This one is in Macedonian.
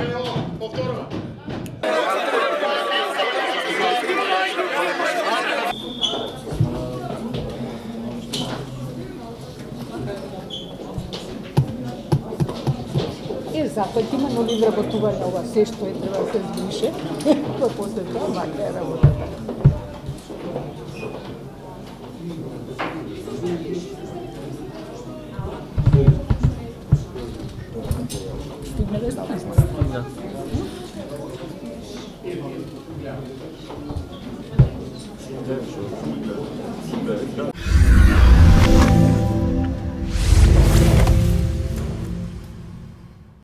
Запад има, но ли изработува ова се што е треба да се збрише, па после тоа вака е работата. Стигна да стигна.